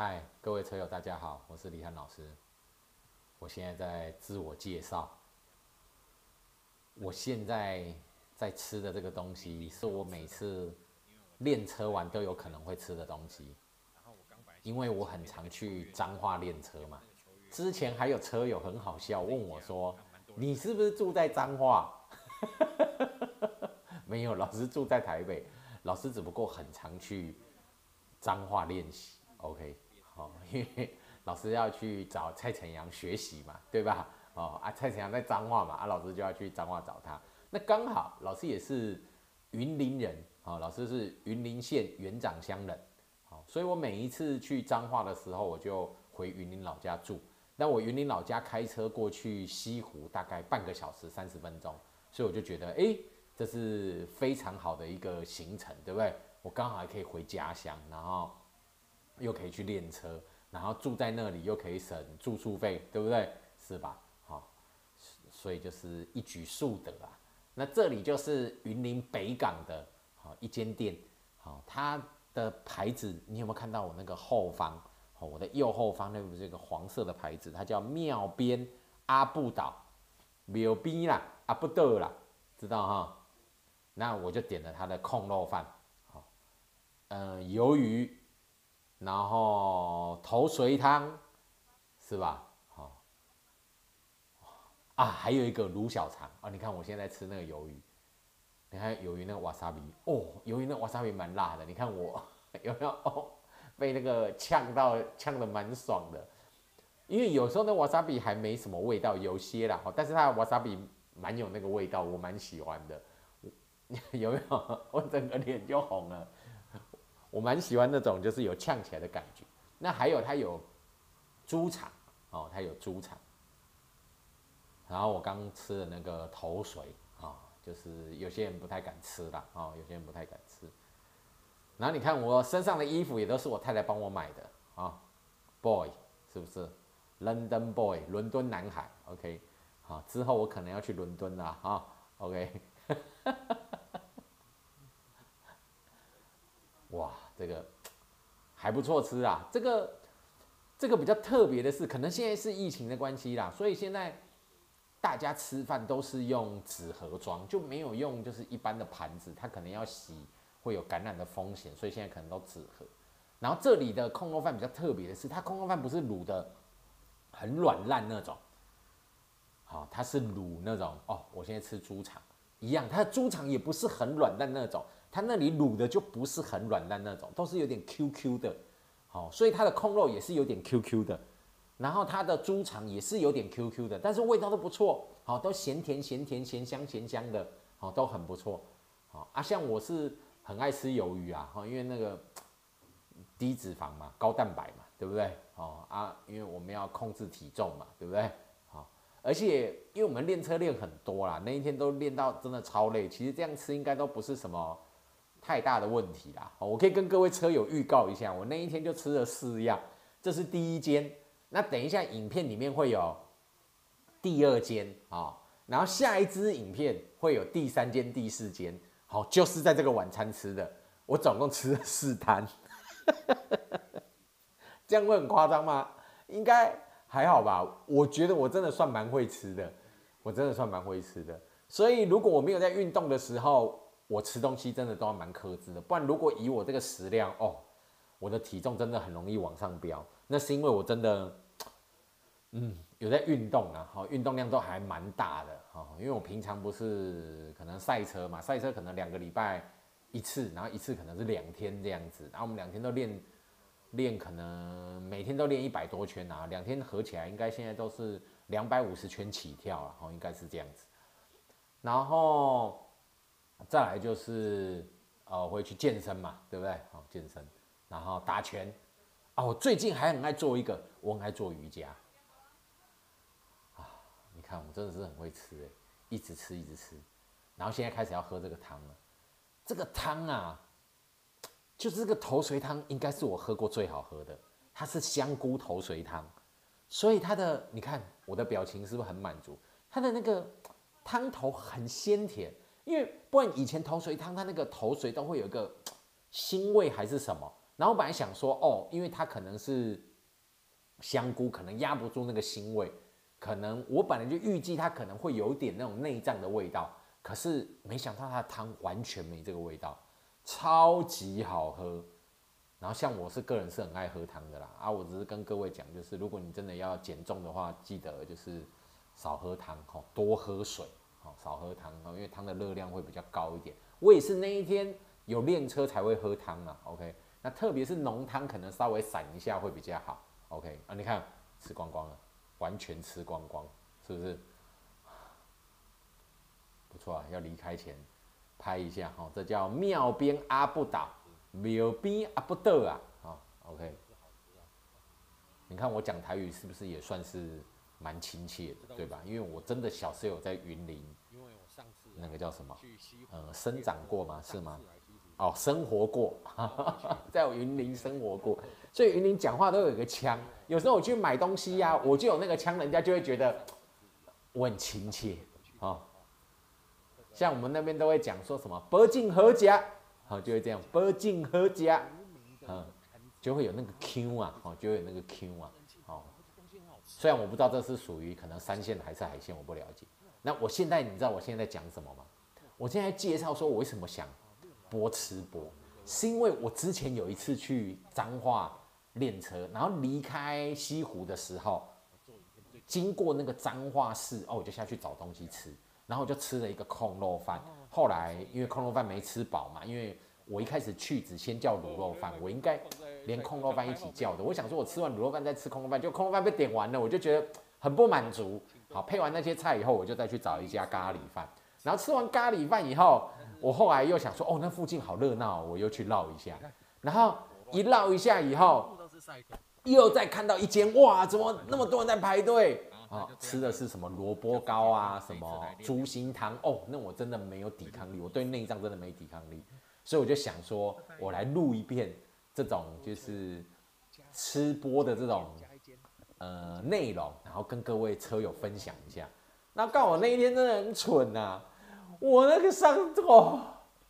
嗨，各位车友，大家好，我是李翰老师。我现在在自我介绍。我现在在吃的这个东西，是我每次练车完都有可能会吃的东西，因为我很常去彰化练车嘛。之前还有车友很好笑，问我说：“你是不是住在彰化？”没有，老师住在台北，老师只不过很常去彰化练习。OK， 好，因为老师要去找蔡成阳学习嘛，对吧？蔡成阳在彰化嘛，老师就要去彰化找他。那刚好老师也是云林人，老师是云林县元长乡人，所以我每一次去彰化的时候，我就回云林老家住。那我云林老家开车过去西湖大概半个小时30分钟，所以我就觉得，这是非常好的一个行程，对不对？我刚好还可以回家乡，然后又可以去练车，然后住在那里又可以省住宿费，对不对？是吧？好，所以就是一举数得啊。那这里就是云林北港的一间店，它的牌子你有没有看到我那个后方？我的右后方那不是一个黄色的牌子，它叫庙边阿布岛，庙边啦，阿布岛啦，知道哈？那我就点了它的控肉饭，鱿鱼，然后头髓汤，是吧？还有一个卤小肠啊！你看我现在吃那个鱿鱼，你看鱿鱼那个瓦萨比哦，鱿鱼那个瓦萨比蛮辣的，你看我有没有被那个呛的蛮爽的。因为有时候那瓦萨比还没什么味道，有些啦，但是它的瓦萨比蛮有那个味道，我蛮喜欢的。有没有？我整个脸就红了。我蛮喜欢那种就是有呛起来的感觉。那还有它有猪肠它有猪肠。然后我刚吃的那个头髓就是有些人不太敢吃啦有些人不太敢吃。然后你看我身上的衣服也都是我太太帮我买的boy 是不是 ？London boy 伦敦男孩 ，OK， 之后我可能要去伦敦啦OK， 哇，这个还不错吃啊，这个比较特别的是，可能现在是疫情的关系啦，所以现在大家吃饭都是用纸盒装，就没有用就是一般的盘子，它可能要洗会有感染的风险，所以现在可能都纸盒。然后这里的控肉饭比较特别的是，它控肉饭不是卤的很软烂那种，它是卤那种我现在吃猪肠一样，它的猪肠也不是很软烂那种，它那里卤的就不是很软烂那种，都是有点 QQ 的，所以它的控肉也是有点 QQ 的，然后它的猪肠也是有点 QQ 的，但是味道都不错，都咸甜咸甜咸香咸香的，都很不错，像我是很爱吃鱿鱼因为那个低脂肪嘛，高蛋白嘛，对不对？因为我们要控制体重嘛，对不对？而且因为我们练车练很多啦，那一天都练到真的超累，其实这样吃应该都不是什么太大的问题啦。我可以跟各位车友预告一下，我那一天就吃了4样，这是第一间。那等一下影片里面会有第2间然后下一支影片会有第3间、第4间，就是在这个晚餐吃的。我总共吃了4摊，这样会很夸张吗？应该还好吧。我觉得我真的算蛮会吃的，我真的算蛮会吃的。所以如果我没有在运动的时候，我吃东西真的都要蛮克制的。不然如果以我这个食量我的体重真的很容易往上飙。那是因为我真的有在运动运动量都还蛮大的因为我平常不是可能赛车嘛，赛车可能2个礼拜一次，然后一次可能是2天这样子，然后我们2天都练可能每天都练100多圈2天合起来应该现在都是250圈起跳应该是这样子。然后再来就是会去健身嘛，对不对？健身，然后打拳我最近还很爱做一个，我很爱做瑜伽你看我真的是很会吃一直吃一直吃，然后现在开始要喝这个汤了。这个汤就是这个头髓汤，应该是我喝过最好喝的。它是香菇头髓汤，所以它的你看我的表情是不是很满足？它的那个汤头很鲜甜，因为不然以前头髓汤它那个头髓都会有一个腥味还是什么， 然后我本来想说，哦，因为它可能是香菇，可能压不住那个腥味，可能我本来就预计它可能会有点那种内脏的味道，可是没想到它的汤完全没这个味道，超级好喝。然后像我是个人是很爱喝汤的啦，啊，我只是跟各位讲，就是如果你真的要减重的话，记得就是少喝汤，多喝水，少喝汤，因为汤的热量会比较高一点。我也是那一天有练车才会喝汤啊 ，OK， 那特别是浓汤可能稍微散一下会比较好 ，OK， 啊，你看吃光光了，完全吃光光，是不是？不错啊，要离开前拍一下，这叫庙边阿不倒。庙边阿不倒啊，OK， 你看我讲台语是不是也算是蛮亲切的，对吧？因为我真的小时候有在云林，那个叫什么，生长过吗？是吗？哦，生活过，在云林生活过，所以云林讲话都有一个腔。有时候我去买东西呀，我就有那个腔，人家就会觉得我很亲切啊。像我们那边都会讲说什么“北进合家”。就会这样，北进合家，就会有那个 Q 啊，就会有那个 Q 啊，虽然我不知道这是属于可能山线还是海线，我不了解。那我现在你知道我现在在讲什么吗？我现在介绍说我为什么想播吃播，是因为我之前有一次去彰化练车，然后离开西湖的时候，经过那个彰化市，我就下去找东西吃。然后我就吃了一个控肉饭，后来因为控肉饭没吃饱嘛，因为我一开始去只先叫卤肉饭，我应该连控肉饭一起叫的。我想说我吃完卤肉饭再吃控肉饭，就控肉饭被点完了，我就觉得很不满足。好，配完那些菜以后，我就再去找一家咖喱饭。然后吃完咖喱饭以后，我后来又想说，那附近好热闹，我又去绕一下。然后一绕一下以后，又再看到一间，哇，怎么那么多人在排队？吃的是什么萝卜糕啊，什么猪心汤那我真的没有抵抗力，我对内脏真的没抵抗力，所以我就想说，我来录一遍这种就是吃播的这种内容，然后跟各位车友分享一下。那刚好那一天真的很蠢啊，我那个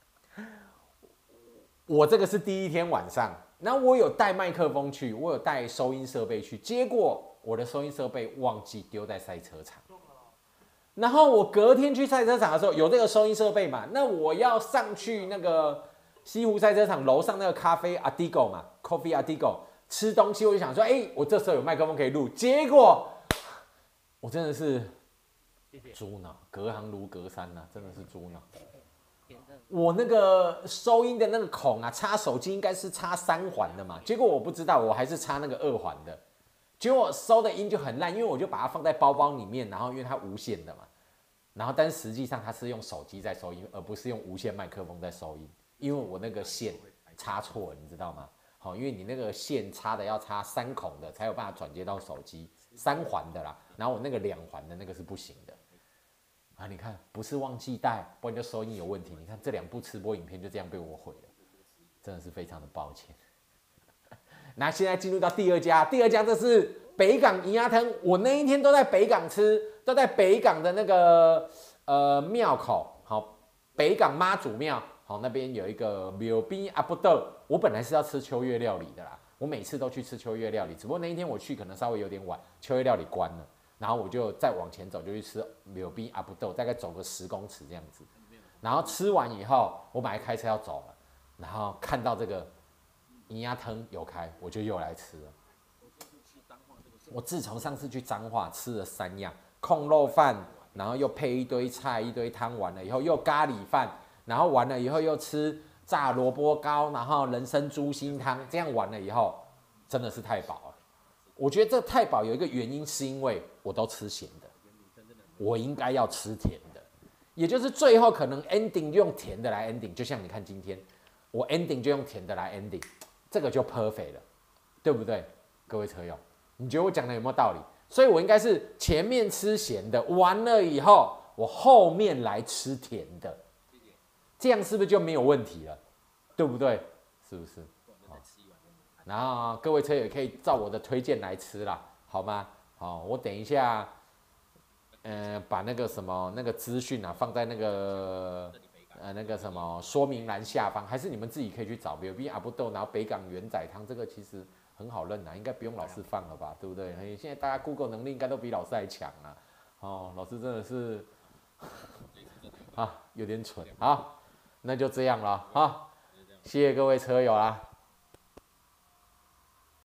我这个是第一天晚上，然后我有带麦克风去，我有带收音设备去，结果我的收音设备忘记丢在赛车场，然后我隔天去赛车场的时候有这个收音设备嘛，那我要上去那个西湖赛车场楼上那个咖啡 Adigo 嘛 ，Coffee Adigo 吃东西，我就想说，我这时候有麦克风可以录，结果我真的是猪脑，隔行如隔山呐，真的是猪脑。我那个收音的那个孔啊，插手机应该是插3环的嘛，结果我不知道，我还是插那个2环的。结果收的音就很烂，因为我就把它放在包包里面，然后因为它无线的嘛，然后但是实际上它是用手机在收音，而不是用无线麦克风在收音，因为我那个线插错了，你知道吗？好，因为你那个线插的要插3孔的，才有办法转接到手机，3环的啦，然后我那个2环的那个是不行的。你看，不是忘记带，不然就收音有问题。你看这2部吃播影片就这样被我毁了，真的是非常的抱歉。那现在进入到第二家这是北港银鸭汤，我那一天都在北港吃，都在北港的那个庙口，好，北港妈祖庙，好，那边有一个庙边阿不倒，我本来是要吃秋月料理的啦，我每次都去吃秋月料理，只不过那一天我去可能稍微有点晚，秋月料理关了。然后我就再往前走，就去吃庙边阿不倒，大概走个10公尺这样子。然后吃完以后，我本来开车要走了，然后看到这个银鸭汤有开，我就又来吃了。我自从上次去彰化吃了3样控肉饭，然后又配一堆菜一堆汤，完了以后又咖喱饭，然后完了以后又吃炸萝卜糕，然后人参猪心汤，这样完了以后真的是太饱了。我觉得这太饱有一个原因，是因为我都吃咸的，我应该要吃甜的，也就是最后可能 ending 用甜的来 ending， 就像你看今天我 ending 就用甜的来 ending， 这个就 perfect 了，对不对？各位车友，你觉得我讲的有没有道理？所以我应该是前面吃咸的，完了以后我后面来吃甜的，这样是不是就没有问题了？对不对？是不是？然后各位车友可以照我的推荐来吃啦，好吗？好，我等一下，把那个什么那个资讯啊放在那个那个什么说明栏下方，还是你们自己可以去找，比如阿布豆，然后北港元仔汤，这个其实很好认啊，应该不用老师放了吧，对不对？现在大家 Google 能力应该都比老师还强啊。哦，老师真的是啊有点蠢，好，那就这样了，好，谢谢各位车友啦。